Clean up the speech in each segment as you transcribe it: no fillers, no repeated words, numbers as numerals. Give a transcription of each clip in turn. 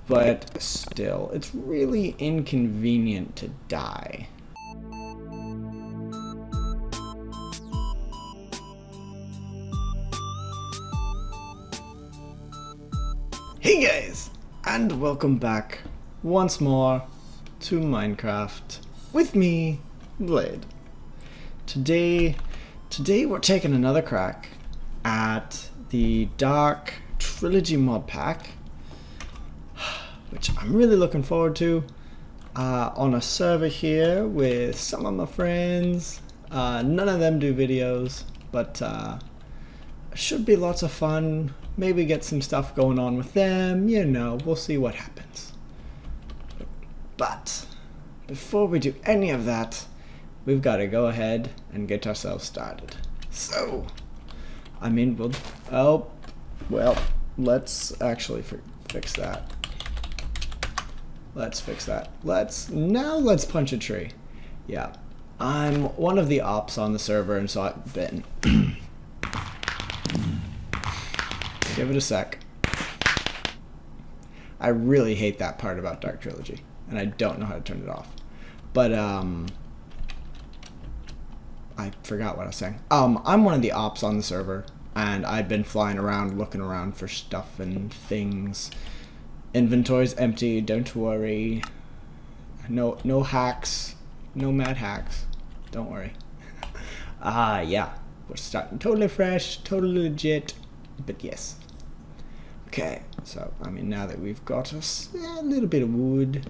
but still, it's really inconvenient to die. Hey guys, and welcome back once more to Minecraft with me, Blade. Today we're taking another crack at the Dark Trilogy mod pack, which I'm really looking forward to, on a server here with some of my friends. None of them do videos, but should be lots of fun. Maybe get some stuff going on with them, you know, we'll see what happens. But before we do any of that, we've got to go ahead and get ourselves started. So, I mean, let's actually fix that. Let's fix that. Let's punch a tree. Yeah, I'm one of the ops on the server, and so I've been... Give it a sec. I really hate that part about Dark Trilogy, and I don't know how to turn it off. But, I forgot what I was saying. I'm one of the ops on the server, and I've been flying around looking around for stuff and things. Inventory's empty, don't worry. No hacks, no mad hacks, don't worry. Yeah, we're starting totally fresh, totally legit, but yes. Okay, so, I mean, now that we've got us a little bit of wood.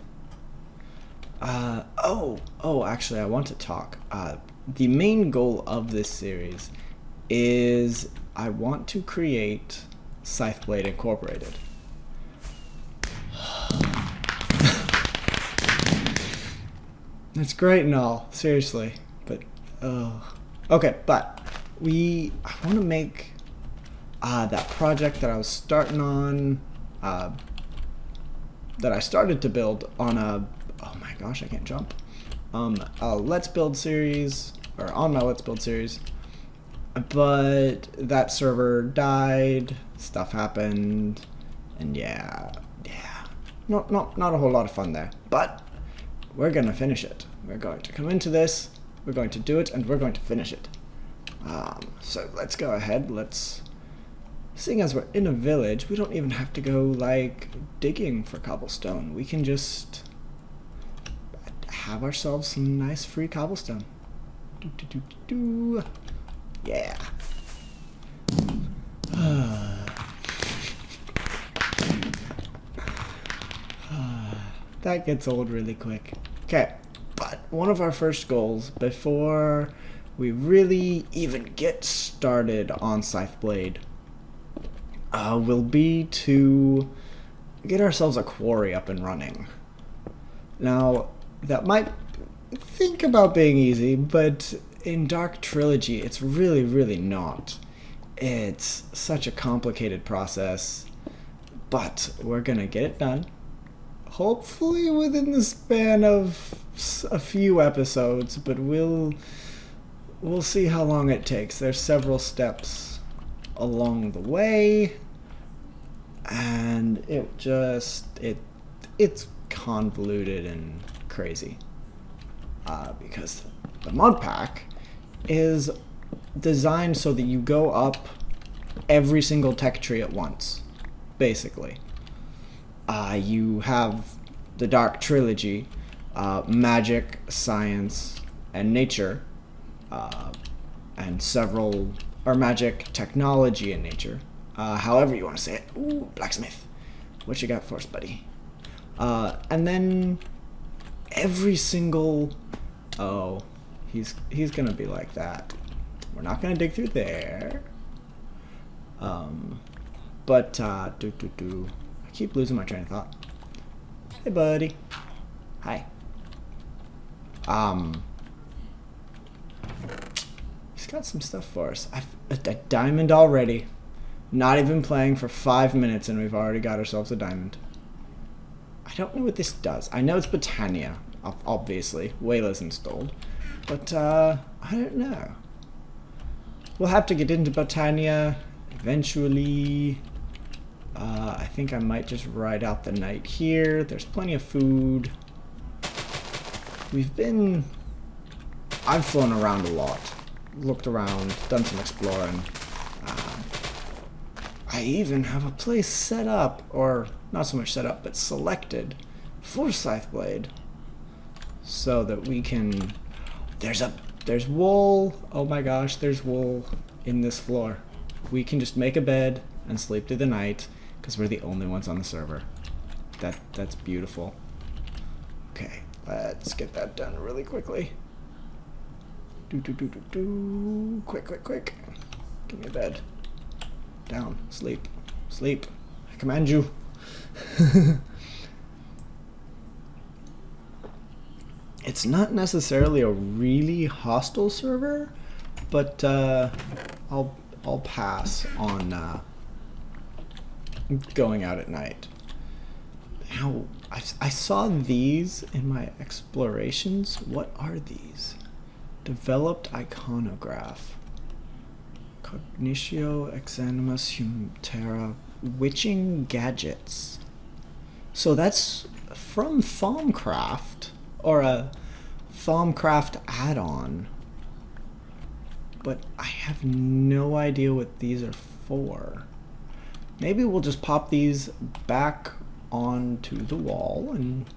Actually, I want to talk. The main goal of this series is I want to create SitheBlade Incorporated. That's great and all, seriously, but, okay, but I want to make that project that I was starting on, that I started to build on a, oh my gosh, I can't jump, a Let's Build series, or on my Let's Build series, but that server died, stuff happened, and yeah, not a whole lot of fun there, but we're gonna finish it. We're going to come into this, we're going to do it, and we're going to finish it. So let's go ahead, seeing as we're in a village, we don't even have to go, like, digging for cobblestone. We can just have ourselves some nice free cobblestone. Yeah. That gets old really quick. Okay, but one of our first goals before we really even get started on SitheBlade will be to get ourselves a quarry up and running. Now, that might think about being easy, but in Dark Trilogy, it's really not. It's such a complicated process, but we're gonna get it done. Hopefully within the span of a few episodes, but we'll see how long it takes. There's several steps along the way, and it's convoluted and crazy, because the mod pack is designed so that you go up every single tech tree at once, basically. You have the Dark Trilogy, magic, science, and nature, and several, or magic, technology, and nature. However you want to say it. Ooh, blacksmith. What you got for us, buddy? And then every single... Oh, he's gonna be like that. We're not gonna dig through there. I keep losing my train of thought. Hey, buddy. Hi. He's got some stuff for us. A diamond already. Not even playing for 5 minutes and we've already got ourselves a diamond. I don't know what this does. I know it's Botania, obviously. Wayla's installed. But, I don't know. We'll have to get into Botania eventually. I think I might just ride out the night here. There's plenty of food. I've flown around a lot. Looked around, done some exploring. I even have a place set up, or not so much set up, but selected for SitheBlade. So that we can... There's wool. Oh my gosh, there's wool in this floor. We can just make a bed and sleep through the night because we're the only ones on the server. That's beautiful. Okay, let's get that done really quickly. Quick. Give me a bed. Down. Sleep. Sleep. I command you. It's not necessarily a really hostile server, but I'll pass on going out at night. Now, I saw these in my explorations. What are these? Developed iconograph. Cognitio exanimus terra witching gadgets. So that's from Thaumcraft, or a Thaumcraft add-on. But I have no idea what these are for. Maybe we'll just pop these back onto the wall and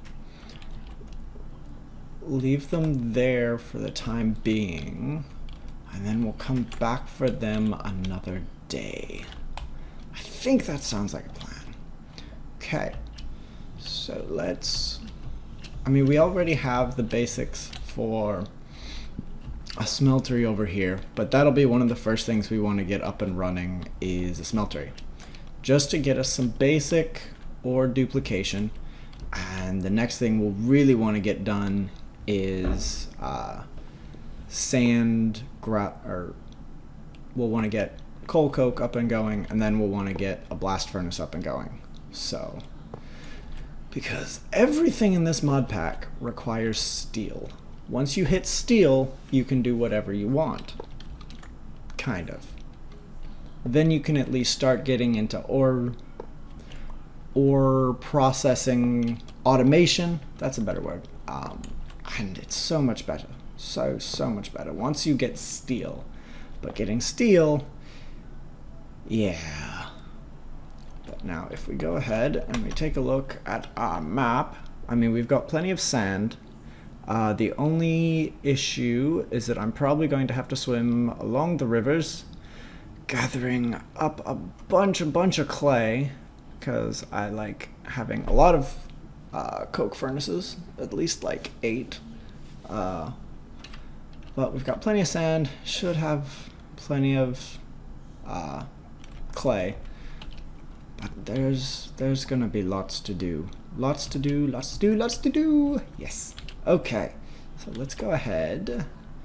leave them there for the time being, and then we'll come back for them another day. I think that sounds like a plan. Okay, so we already have the basics for a smeltery over here, but that'll be one of the first things we want to get up and running is a smeltery, just to get us some basic ore duplication. And the next thing we'll really want to get done is we'll want to get coal coke up and going, and then we'll want to get a blast furnace up and going. So, because everything in this mod pack requires steel. Once you hit steel, you can do whatever you want. Kind of. Then you can at least start getting into ore processing automation. That's a better word. And it's so much better. So much better once you get steel. But getting steel, yeah. But now if we go ahead and we take a look at our map, we've got plenty of sand. The only issue is that I'm probably going to have to swim along the rivers, gathering up a bunch of clay, because I like having a lot of coke furnaces, at least like 8. But we've got plenty of sand, should have plenty of clay. But there's gonna be lots to do. Lots to do. Yes. Okay. So let's go ahead.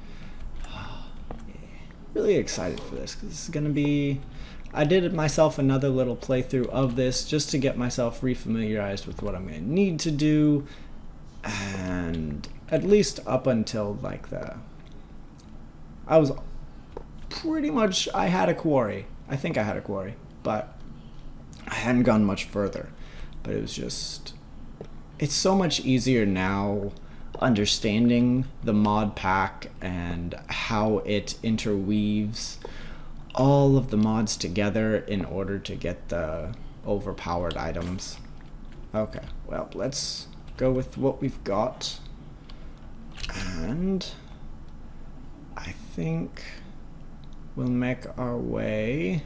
Really excited for this, because this is gonna be... I did myself another little playthrough of this just to get myself refamiliarized with what I'm gonna need to do, and at least up until like I was pretty much, I had a quarry. I think I had a quarry, but I hadn't gone much further. But it was just, it's so much easier now understanding the mod pack and how it interweaves all of the mods together in order to get the overpowered items. Okay, well, let's go with what we've got. And I think we'll make our way.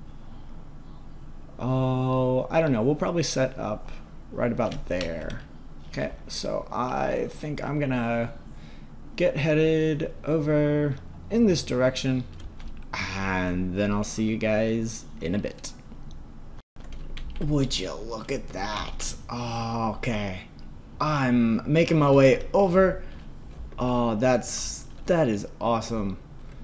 Oh, I don't know. We'll probably set up right about there. Okay, so I think I'm gonna get headed over in this direction, and then I'll see you guys in a bit. Would you look at that? Oh, okay. I'm making my way over. Oh, that is awesome.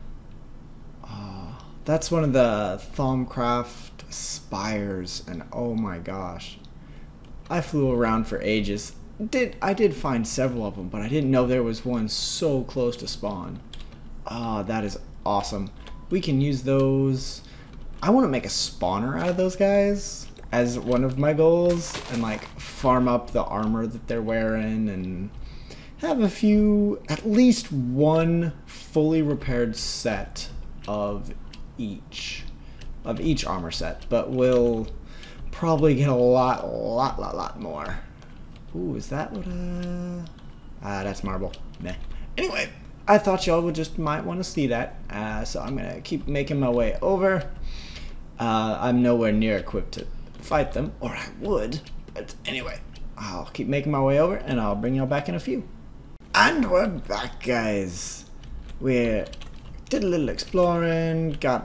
That's one of the Thaumcraft spires, and oh my gosh. I flew around for ages. I did find several of them, but I didn't know there was one so close to spawn. Oh, that is awesome. We can use those. I want to make a spawner out of those guys. as one of my goals and like farm up the armor that they're wearing and have at least one fully repaired set of each armor set, but we'll probably get a lot more. Ooh, is that what that's marble. Meh. Anyway, I thought y'all might want to see that, so I'm gonna keep making my way over. I'm nowhere near equipped to fight them, or I would, but anyway, I'll keep making my way over and I'll bring y'all back in a few. And we're back, guys. We did a little exploring, got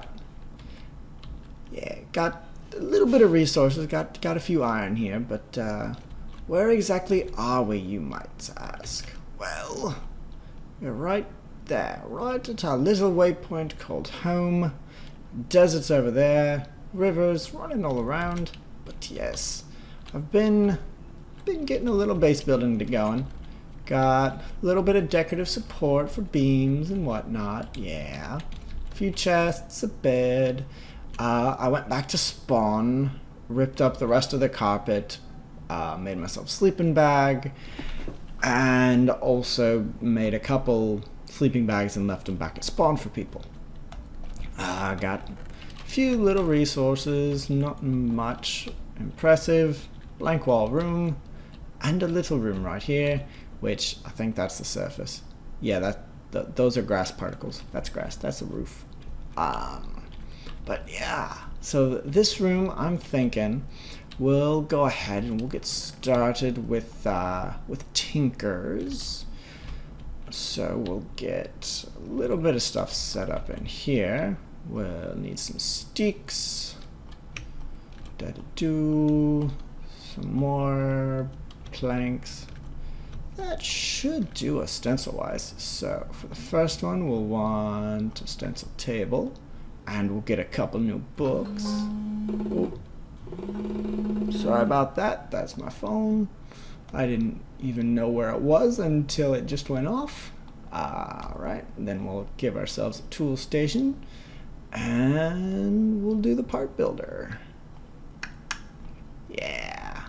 a little bit of resources, got a few iron here, but where exactly are we, you might ask? Well, we're right there, right at our little waypoint called home. Deserts over there, rivers running all around. But yes, I've been getting a little base building going. Got a little bit of decorative support for beams and whatnot. Yeah, a few chests, a bed. I went back to spawn, ripped up the rest of the carpet, made myself a sleeping bag, and also made a couple sleeping bags and left them back at spawn for people. Got a few little resources, not much impressive. Blank wall room, and a little room right here, which I think that's the surface. Yeah, those are grass particles. That's grass. That's a roof. But yeah, so this room, I'm thinking we'll go ahead and we'll get started with tinkers. So we'll get a little bit of stuff set up in here. We'll need some sticks. Some more planks. That should do us stencil-wise. So for the first one, we'll want a stencil table, and we'll get a couple new books. Oh. Sorry about that. That's my phone. I didn't even know where it was until it just went off. Alright, then we'll give ourselves a tool station, and we'll do the part builder. Yeah.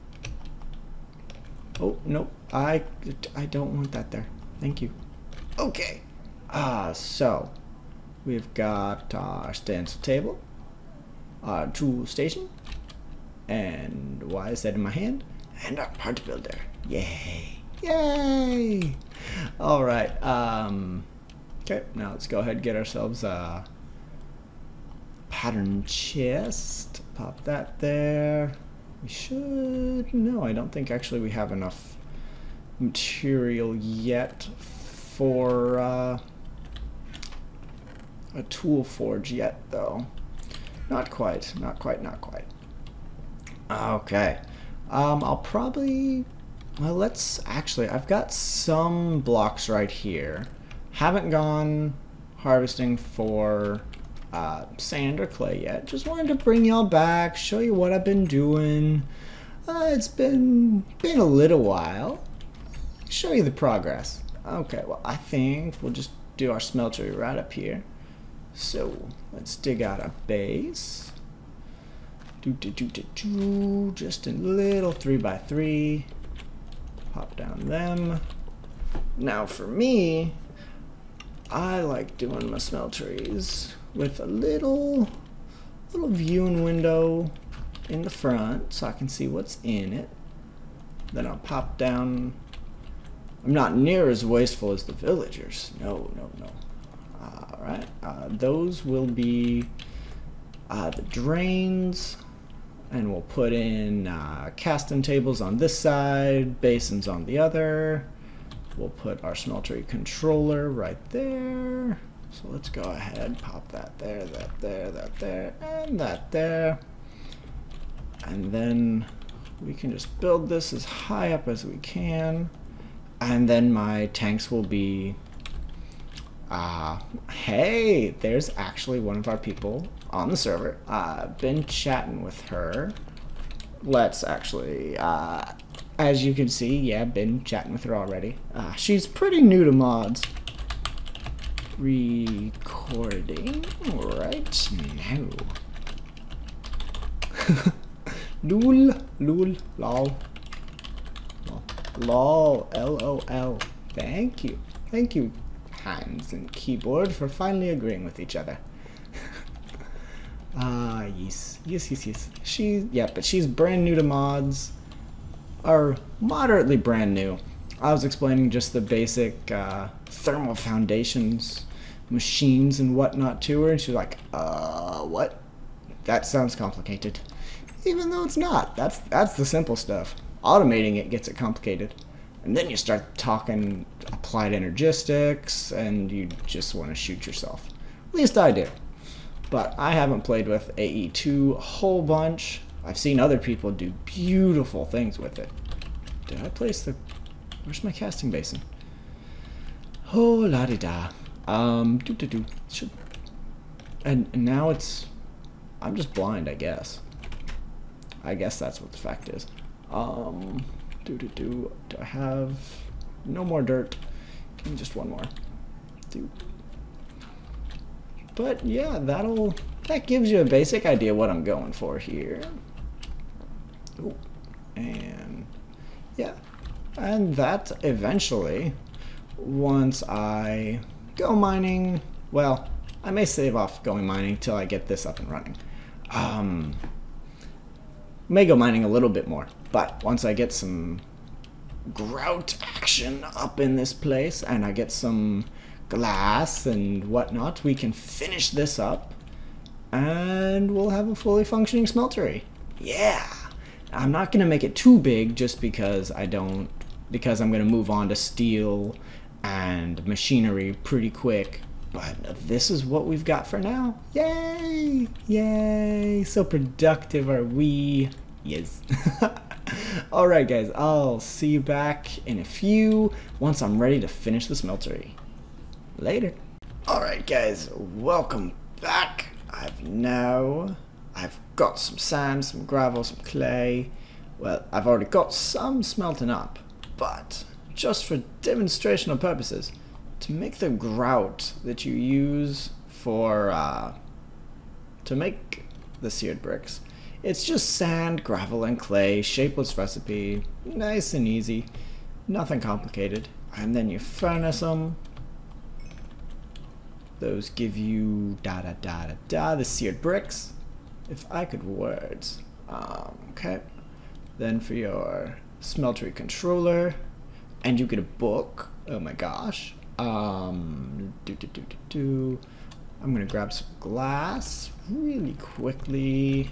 Oh, nope. I don't want that there. Thank you. Okay. So we've got our stencil table, our tool station, and why is that in my hand? And our part builder. Yay. Yay. All right. Okay, now let's go ahead and get ourselves a pattern chest. Pop that there. We should... No, I don't think actually we have enough material yet for a tool forge yet, though. Not quite. Okay. I'll probably... Well, let's actually... I've got some blocks right here. Haven't gone harvesting for sand or clay yet. Just wanted to bring y'all back, show you what I've been doing. It's been a little while. Show you the progress. Okay, well, I think we'll just do our smeltery right up here. So let's dig out a base. Just a little 3x3. Pop down them. Now for me, I like doing my smelteries with a little viewing window in the front so I can see what's in it. Then I'll pop down. I'm not near as wasteful as the villagers. No. Alright, those will be the drains, and we'll put in casting tables on this side, basins on the other. We'll put our smeltery controller right there. So let's go ahead, pop that there, that there, that there, and that there. And then we can just build this as high up as we can. And then my tanks will be... hey, there's actually one of our people on the server. I've been chatting with her. Let's actually... as you can see, yeah, been chatting with her already. She's pretty new to mods. Recording right now. Lol, lol, lol. Lol, LOL. Thank you. Thank you, hands and keyboard, for finally agreeing with each other. Yes. But she's brand new to mods. Or moderately brand new. I was explaining just the basic thermal foundations, machines and whatnot to her, and she's like, what? That sounds complicated. Even though it's not. That's the simple stuff. Automating it gets it complicated. And then you start talking applied energistics, and you just want to shoot yourself. At least I do. But I haven't played with AE2 a whole bunch. I've seen other people do beautiful things with it. Did I place the... Where's my casting basin? Oh, la-di-da. Should... And now it's... I'm just blind, I guess. I guess that's what the fact is. Do I have... No more dirt. Give me just one more. But yeah, that gives you a basic idea what I'm going for here. Ooh. And yeah, and that eventually, once I go mining, well, I may save off going mining till I get this up and running. May go mining a little bit more, but once I get some grout action up in this place and I get some glass and whatnot, we can finish this up and we'll have a fully functioning smeltery. Yeah, I'm not gonna make it too big just because I'm gonna move on to steel and machinery pretty quick, but this is what we've got for now. Yay, so productive are we. Yes. Alright guys, I'll see you back in a few once I'm ready to finish the smeltery. Later. Alright guys, welcome back. I've got some sand, some gravel, some clay. Well, I've already got some smelting up, but just for demonstrational purposes, to make the grout that you use for to make the seared bricks, it's just sand, gravel, and clay, shapeless recipe, nice and easy, nothing complicated. And then you furnace them. Those give you the seared bricks. If I could words. Okay. Then for your smeltery controller, and you get a book. Oh my gosh. I'm gonna grab some glass really quickly.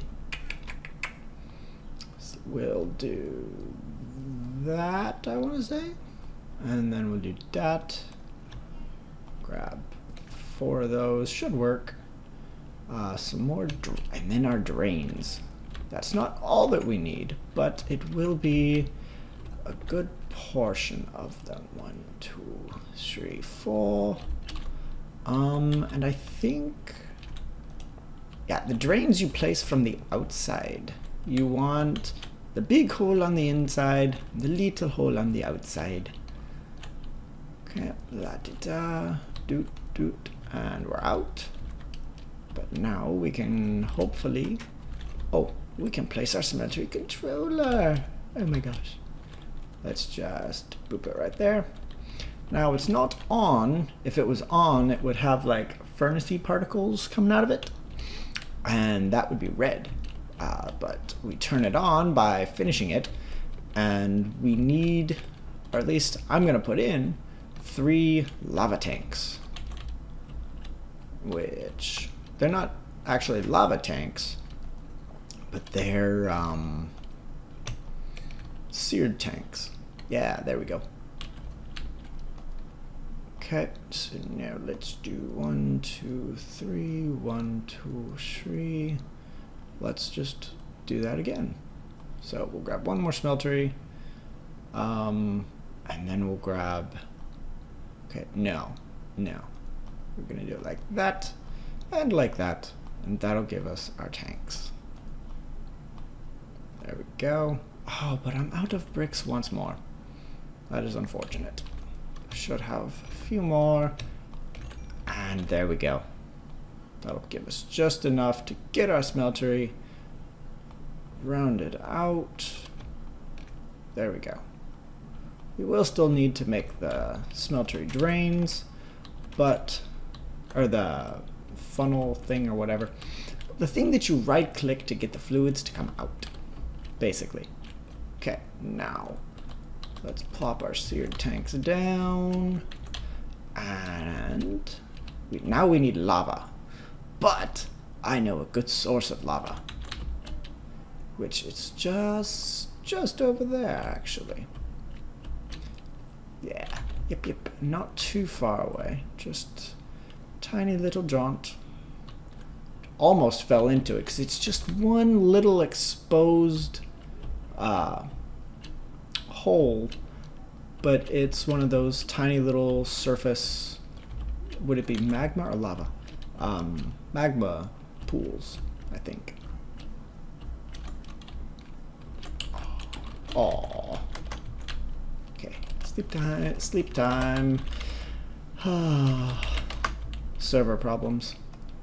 So we'll do that, I want to say, and then we'll do that. Grab 4 of those, should work. Some more, and then our drains. That's not all that we need, but it will be a good portion of them. 1, 2, 3, 4. And I think, yeah, the drains you place from the outside. You want the big hole on the inside, the little hole on the outside. Okay, la-di-da, doot, and we're out. But now we can hopefully, we can place our smeltery controller. Oh my gosh. Let's just boop it right there. Now it's not on. If it was on, it would have like furnace-y particles coming out of it, and that would be red. But we turn it on by finishing it, and we need, or at least I'm gonna put in 3 lava tanks, which they're not actually lava tanks, but they're seared tanks. Yeah, there we go. Okay, so now let's do 1, 2, 3, 1, 2, 3. Let's just do that again. So we'll grab 1 more smeltery, and then we'll grab, okay, no, we're gonna do it like that, and like that, and that'll give us our tanks. There we go. Oh, but I'm out of bricks once more. That is unfortunate. I should have a few more, and there we go. That'll give us just enough to get our smeltery round it out. There we go. We will still need to make the smeltery drains, but, or the funnel thing or whatever. The thing that you right click to get the fluids to come out, basically. Okay, now let's plop our seared tanks down, and now we need lava, but I know a good source of lava, which is just over there actually. Yeah, yep, not too far away, just tiny little jaunt. Almost fell into it because it's just one little exposed hole, but it's one of those tiny little surface, would it be magma or lava? Magma pools, I think. Oh. Okay, sleep time. Server problems.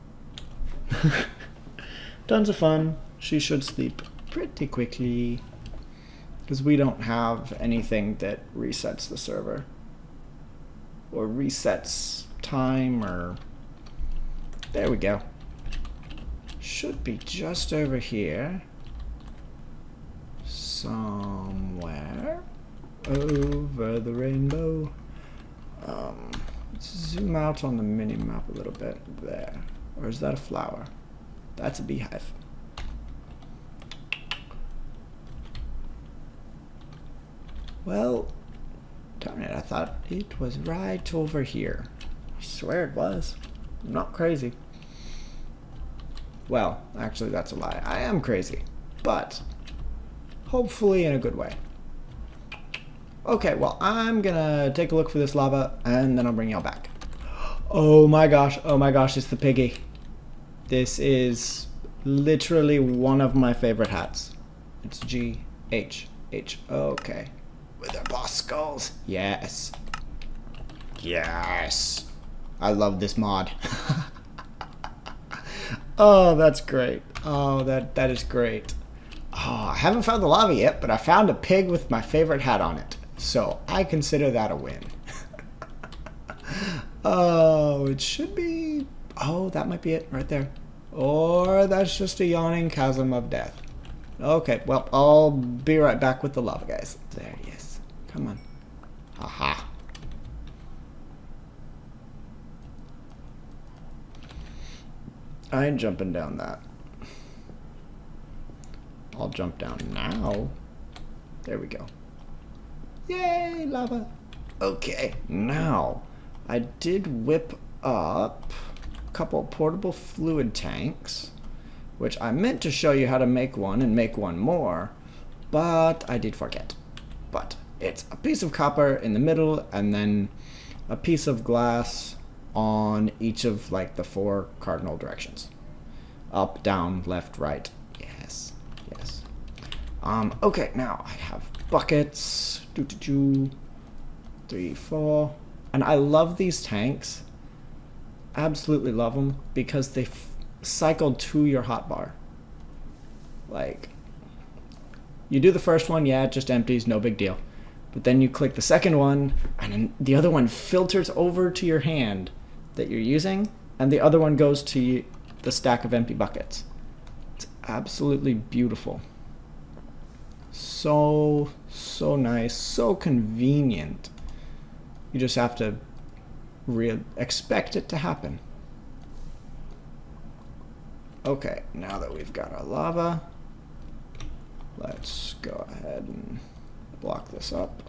Tons of fun. She should sleep pretty quickly because we don't have anything that resets the server or resets time, or there we go. Should be just over here somewhere over the rainbow. Let's zoom out on the mini map a little bit there. Or is that a flower? That's a beehive. Well, darn it, I thought it was right over here. I swear it was. I'm not crazy. Well, actually that's a lie. I am crazy, but hopefully in a good way. Okay, well, I'm gonna take a look for this lava and then I'll bring y'all back. Oh my gosh, it's the piggy. This is literally one of my favorite hats. It's G-H-H. Okay. With our boss skulls. Yes. Yes. I love this mod. Oh, that's great. Oh, that is great. Oh, I haven't found the lava yet, but I found a pig with my favorite hat on it. So I consider that a win. Oh, it should be... Oh, that might be it right there. Or that's just a yawning chasm of death. Okay, well, I'll be right back with the lava, guys. There he is. Come on. Aha. I ain't jumping down that. I'll jump down now. There we go. Yay, lava. Okay, now I did whip up a couple portable fluid tanks, which I meant to show you how to make one and make one more, but I did forget. But it's a piece of copper in the middle and then a piece of glass on each of like the 4 cardinal directions. Up, down, left, right. Yes, yes. Okay, now I have buckets. 3, 4. And I love these tanks. Absolutely love them because they cycle to your hotbar. Like, you do the first one, yeah, it just empties, no big deal. But then you click the second one, and then the other one filters over to your hand that you're using, and the other one goes to the stack of empty buckets. It's absolutely beautiful. So nice, so convenient. You just have to expect it to happen. Okay, now that we've got our lava, let's go ahead and block this up.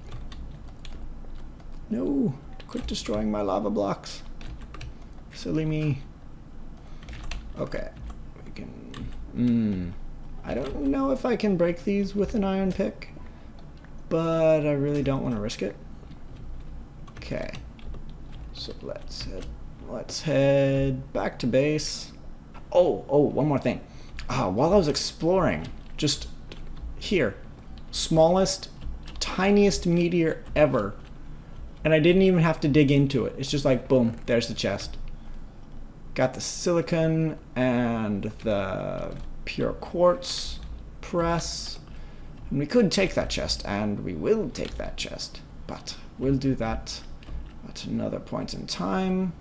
No, quit destroying my lava blocks. Silly me. Okay, we can... I don't know if I can break these with an iron pick, but I really don't want to risk it. Okay, so let's head back to base. Oh, one more thing. While I was exploring, just here, smallest, tiniest meteor ever, and I didn't even have to dig into it. It's just like, boom, there's the chest. Got the silicon and the pure quartz. press. And we could take that chest, and we will take that chest. But we'll do that at another point in time.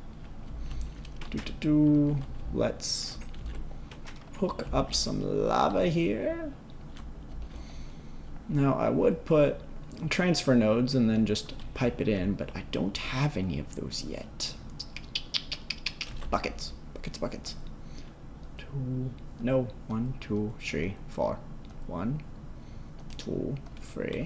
Let's hook up some lava here. Now I would put transfer nodes and then just pipe it in, but I don't have any of those yet. Buckets, buckets, buckets. 1, 2, 3, 4. 1, 2, 3,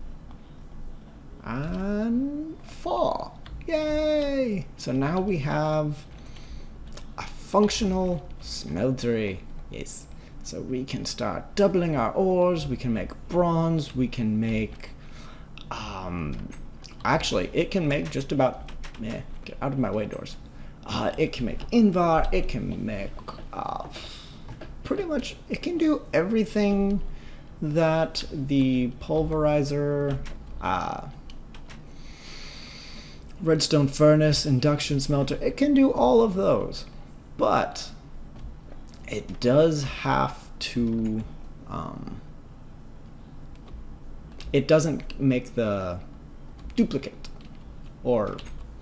and 4. Yay! So now we have a functional smeltery. Yes. So we can start doubling our ores, we can make bronze, we can make actually it can make just about get out of my way, doors. It can make invar, it can make pretty much, it can do everything that the pulverizer, redstone furnace, induction smelter, it can do all of those. But it does have to, it doesn't make the duplicate, or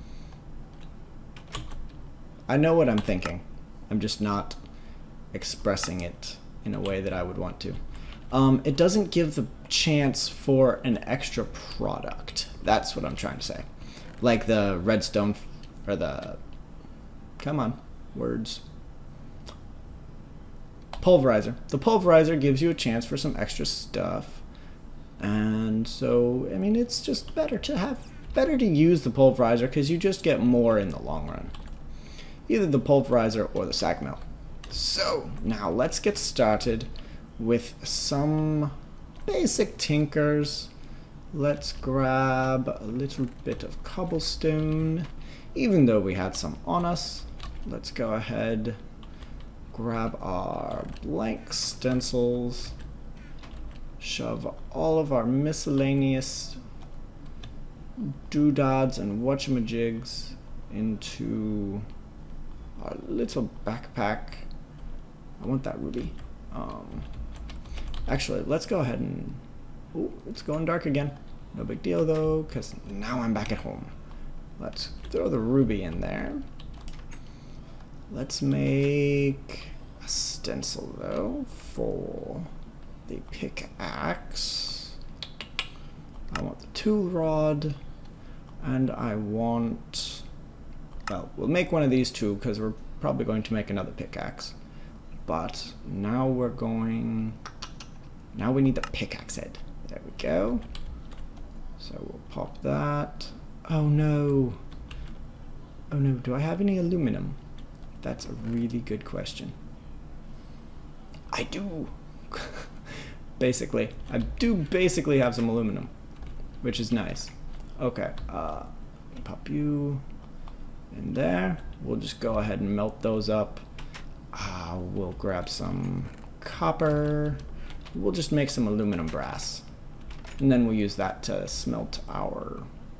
I know what I'm thinking. I'm just not expressing it in a way that I would want to. It doesn't give the chance for an extra product. That's what I'm trying to say. Like the redstone, or the, come on, words. Pulverizer. The pulverizer gives you a chance for some extra stuff. And so, I mean, it's just better to use the pulverizer because you just get more in the long run. Either the pulverizer or the sag mill. So, now let's get started with some basic tinkers. Let's grab a little bit of cobblestone. Even though we had some on us, let's go ahead, grab our blank stencils, shove all of our miscellaneous doodads and whatchamajigs into our little backpack. I want that ruby. Actually, let's go ahead and... Oh, it's going dark again. No big deal though, because now I'm back at home. Let's throw the ruby in there. Let's make a stencil though for the pickaxe. I want the tool rod, and I want... Well, we'll make one of these two because we're probably going to make another pickaxe. But now we're going... Now we need the pickaxe head. There we go. So we'll pop that. Oh no. Oh no, do I have any aluminum? That's a really good question. I do. Basically. I do basically have some aluminum, which is nice. Okay, pop you in there. We'll just go ahead and melt those up. We'll grab some copper. We'll just make some aluminum brass. And then we'll use that to smelt our...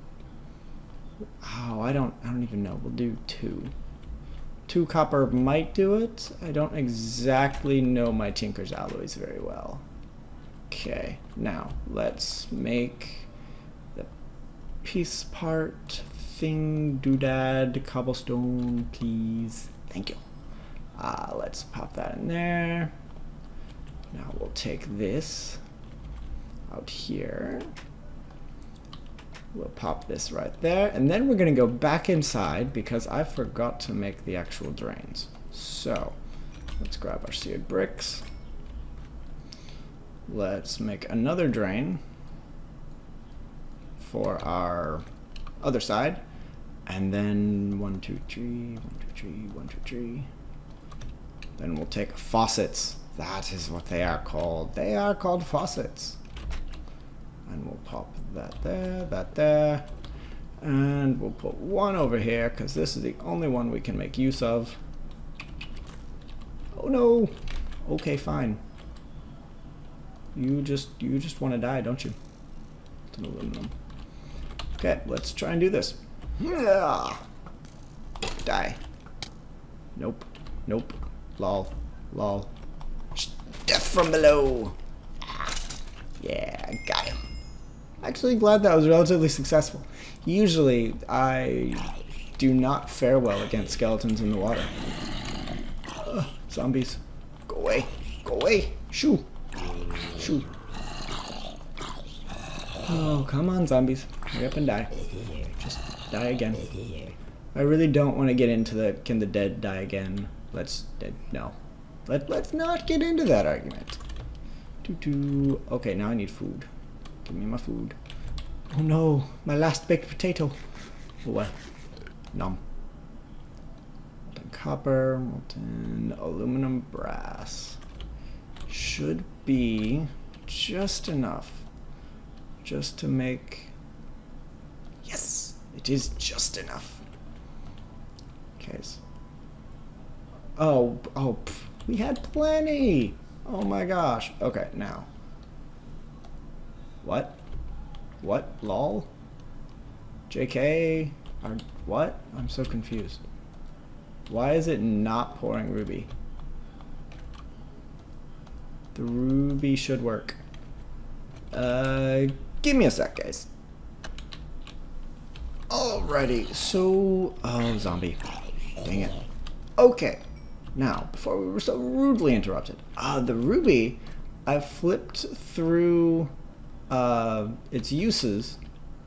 Oh, I don't even know. We'll do 2. 2 copper might do it. I don't exactly know my Tinker's alloys very well. Okay, now let's make the piece part thing, doodad, cobblestone, please. Thank you. Let's pop that in there. Now we'll take this out here. We'll pop this right there, and then we're gonna go back inside because I forgot to make the actual drains. So let's grab our seared bricks. Let's make another drain for our other side, and then 1, 2, 3, 1, 2, 3, 1, 2, 3. Then we'll take faucets. That is what they are called. They are called faucets. And we'll pop that there, and we'll put one over here because this is the only one we can make use of. Oh no. Okay, fine. You just want to die, don't you? It's an aluminum. Okay, let's try and do this. Yeah. Die. Nope. Nope. Lol. Lol. Death from below. Yeah, got him. Actually glad that was relatively successful. Usually, I do not fare well against skeletons in the water. Zombies. Go away. Go away. Shoo. Shoo. Oh, come on, zombies. Hurry up and die. Just die again. I really don't want to get into the can the dead die again. No. Let's not get into that argument. Okay, now I need food. Give me my food. Oh no, my last baked potato. Oh well. Nom. Molten copper, molten aluminum brass. Should be just enough. Just to make... Yes! It is just enough. Okay. We had plenty! Oh my gosh. Okay, now. What? What? Lol? JK? What? I'm so confused. Why is it not pouring ruby? The ruby should work. Give me a sec, guys. Alrighty, so... Oh, zombie. Dang it. Okay. Now, before we were so rudely interrupted, the ruby, I've flipped through its uses.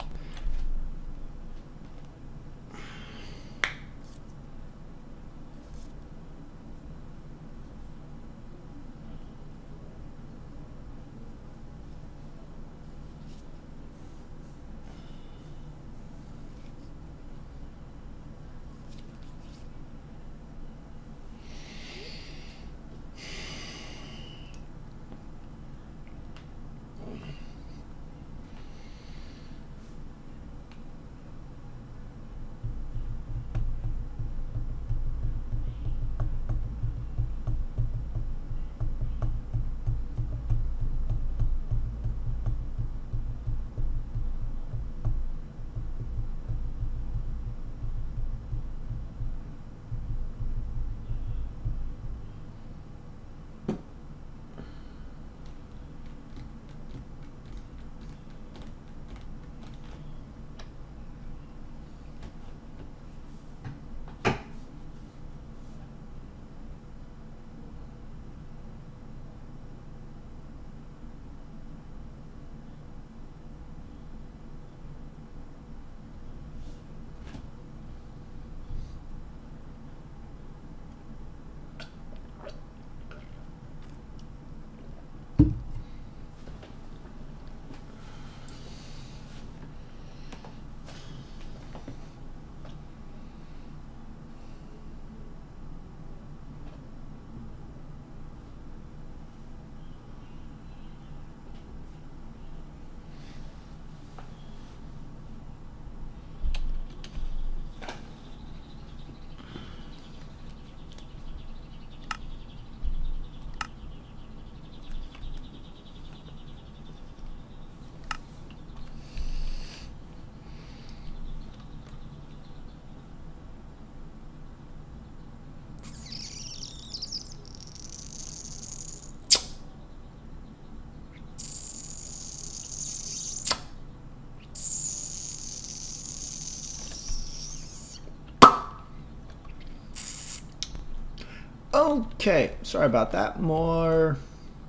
Okay, sorry about that. More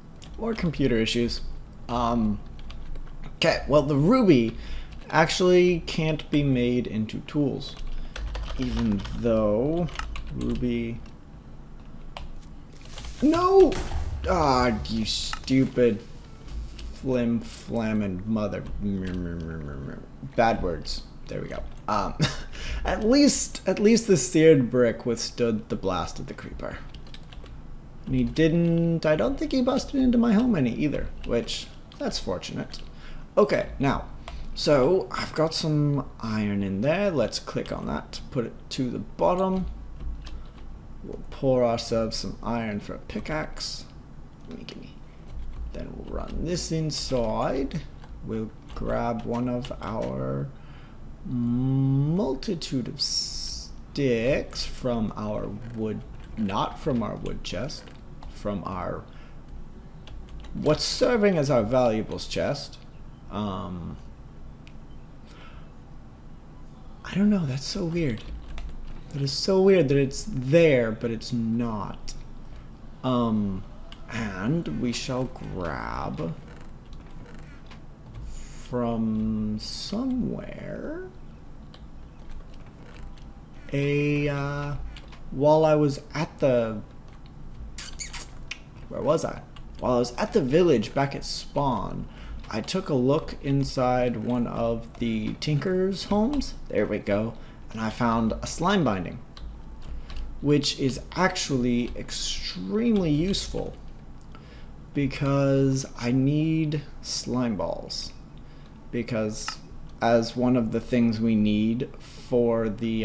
computer issues. Okay, well the ruby actually can't be made into tools, even though ruby... No! Ah, you stupid flim-flamming mother... Bad words. There we go. At least the seared brick withstood the blast of the creeper. And he didn't... I don't think he busted into my home any either, which... that's fortunate. Okay, now, so I've got some iron in there. Let's click on that to put it to the bottom. We'll pour ourselves some iron for a pickaxe. Gimme. Then we'll run this inside. We'll grab one of our multitude of sticks from our wood, not from our wood chest, from our what's serving as our valuables chest. I don't know, that's so weird. That is so weird that it's there, but it's not. And we shall grab from somewhere while I was at the... Where was I? While I was at the village back at spawn, I took a look inside one of the Tinker's homes. There we go. And I found a slime binding, which is actually extremely useful because I need slime balls. Because as one of the things we need for the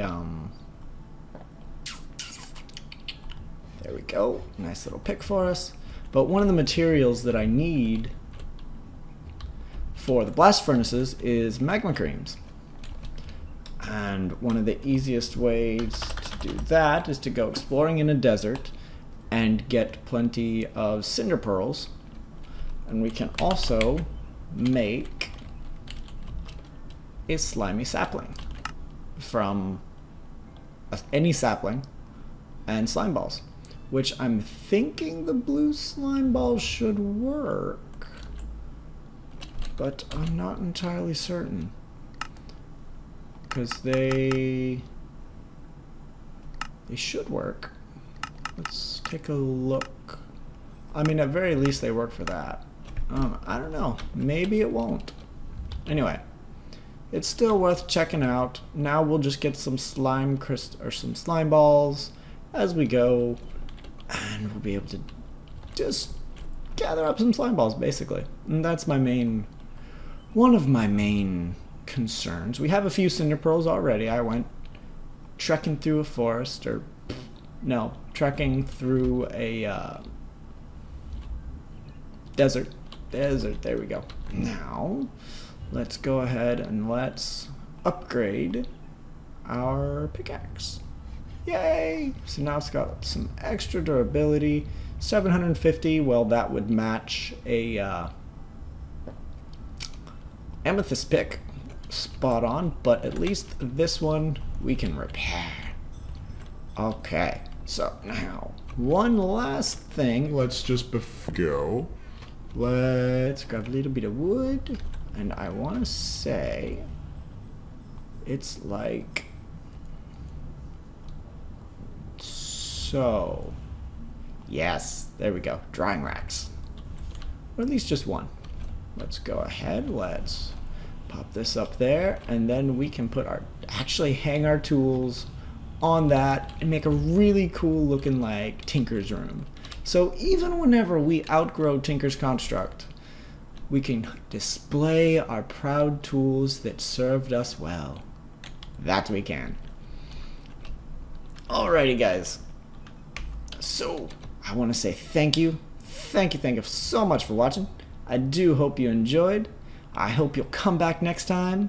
there we go, nice little pick for us. But one of the materials that I need for the blast furnaces is magma creams. And one of the easiest ways to do that is to go exploring in a desert and get plenty of cinder pearls. And we can also make a slimy sapling from any sapling and slime balls, which I'm thinking the blue slime balls should work, but I'm not entirely certain because they should work. Let's take a look. I mean, at very least they work for that. I don't know, maybe it won't. Anyway, it's still worth checking out. Now we'll just get some slime some slime balls as we go, and we'll be able to just gather up some slime balls, basically. And that's one of my main concerns. We have a few cinder pearls already. I went trekking through a forest, or no, trekking through a desert. There we go. Now let's go ahead and let's upgrade our pickaxe. Yay! So now it's got some extra durability. 750, well, that would match a amethyst pick. Spot on, but at least this one we can repair. Okay, so now one last thing. Let's just go. Let's grab a little bit of wood, and I want to say it's like so. Yes, there we go. Drying racks, or at least just one. Let's go ahead. Let's pop this up there, and then we can put actually hang our tools on that and make a really cool looking like Tinker's room. So even whenever we outgrow Tinker's construct, we can display our proud tools that served us well. That we can. Alrighty guys, so I want to say thank you so much for watching. I do hope you enjoyed. I hope you'll come back next time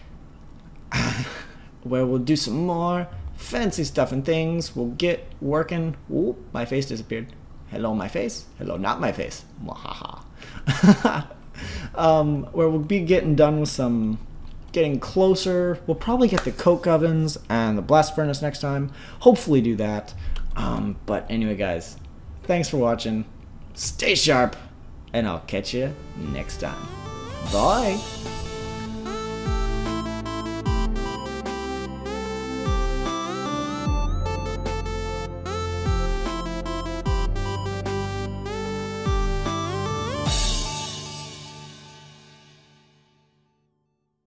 where we'll do some more fancy stuff and things. We'll get working. Ooh, my face disappeared. Hello, my face. Hello, not my face. Mwahaha. Where we'll be getting done with getting closer. We'll probably get the coke ovens and the blast furnace next time. Hopefully do that. But anyway, guys, thanks for watching. Stay sharp, and I'll catch you next time. Bye.